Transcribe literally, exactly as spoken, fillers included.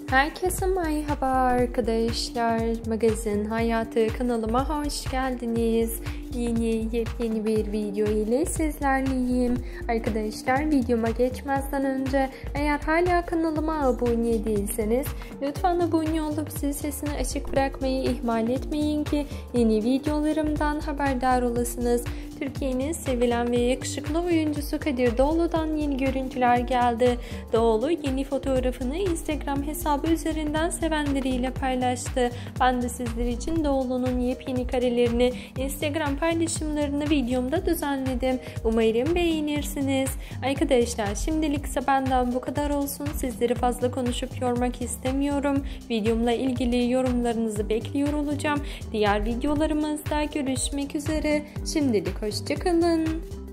Herkese merhaba arkadaşlar. Magazin Hayatı kanalıma hoş geldiniz. Yeni yepyeni bir video ile sizlerleyim. Arkadaşlar, videoma geçmezden önce eğer hala kanalıma abone değilseniz lütfen abone olup zil sesini açık bırakmayı ihmal etmeyin ki yeni videolarımdan haberdar olasınız. Türkiye'nin sevilen ve yakışıklı oyuncusu Kadir Doğulu'dan yeni görüntüler geldi. Doğulu yeni fotoğrafını Instagram hesabı üzerinden sevenleriyle paylaştı. Ben de sizler için Doğulu'nun yepyeni karelerini, Instagram paylaşımlarını videomda düzenledim. Umarım beğenirsiniz. Arkadaşlar, şimdilik ise benden bu kadar olsun. Sizleri fazla konuşup yormak istemiyorum. Videomla ilgili yorumlarınızı bekliyor olacağım. Diğer videolarımızda görüşmek üzere. Şimdilik hoşça kalın.